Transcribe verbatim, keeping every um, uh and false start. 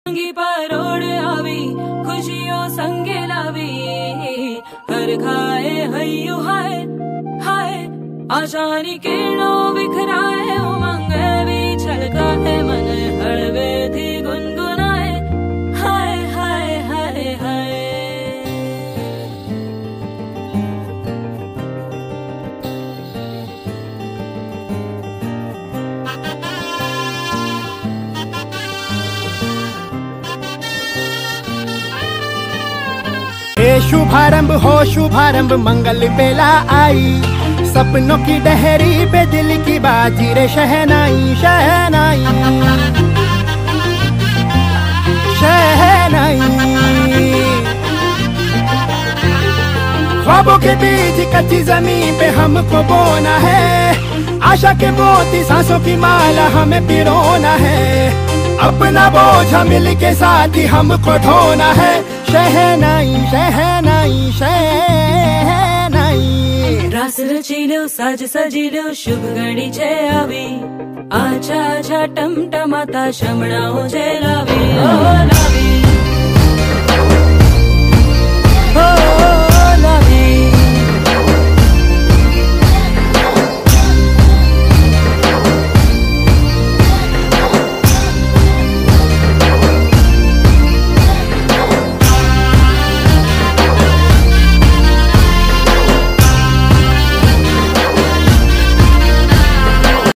परोड़ आवी खुशियों संगे लावी हर खाए हयू हाय हाय आशानी किरणों बिखराए उमंग भी छलकाए मन हड़वे थी गुनगुनाए हाय हाय हाय हाय। हे शुभारंभ हो शुभारंभ मंगल बेला आई सपनों की डहरी पे दिल की बाजी रे शहनाई शहनाई शहनाई। ख्वाबों के बीज कच्ची जमीन पे हमको बोना है आशा के मोती सांसों की माला हमें पिरोना है अपना बोझा मिल के साथ ही हमको ढोना है शहनाई शहनाई शहनाई। रास रचीलो साज सजीलो शुभ घड़ी छे आवी आछा आछा टमटमाता शमणाओ जे लावी ओ लावी।